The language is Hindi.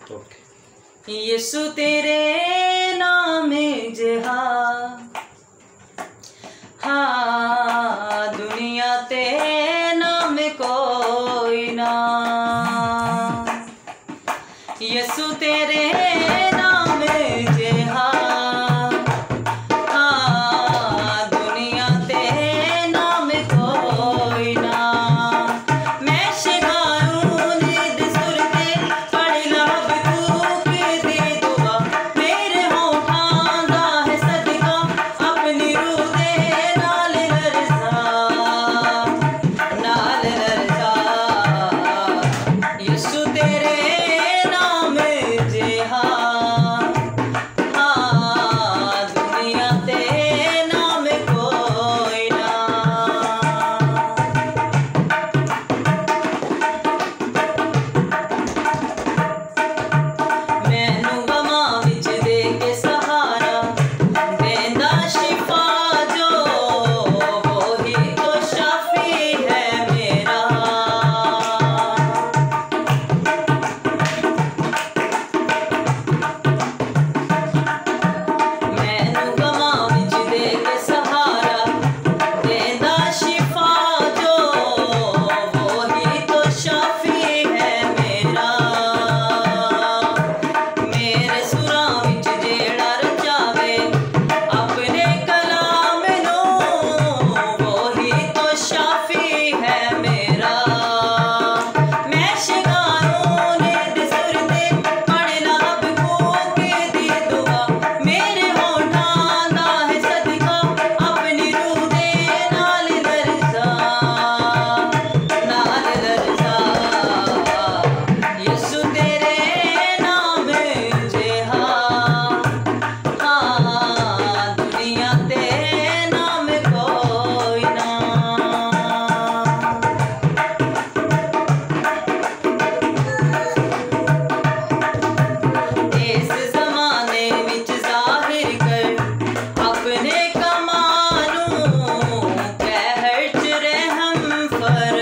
यीशु तेरे नाम जहा हाँ दुनिया ते नाम कोई ना यीशु तेरे नाम जहा हाँ दुनिया ते नाम कोई ना मैं शिगारूं निद सुरते पढ़ लब तू दे दुआ मेरे होठां दा है सदका अपनी रूह दे नाल लरजा यीशु तेरे नाम जहा हाँ दुनिया ते नाम कोई ना मैनू गवां विच दे के सहारा देंदा शिफा जो वही तो शाफी है मेरा मैनू गवां विच दे के सहारा देंदा शिफा जो वही तो शाफी है मेरा मेरे सुरां विच जेड़ा रचावे अपने कलाम नूं वही तो शाफी है मेरा मैं शिगारूं निद सुरते पढ़ लब कूके दी दुआ मेरे होठां दा है सदका अपनी रूह दे नाल लरजा यीशु तेरे नाम जहा हाँ दुनिया ते नाम कोई ना इस ज़माने विच ज़ाहिर कर अपने कमालूं कहर च रहम फरमा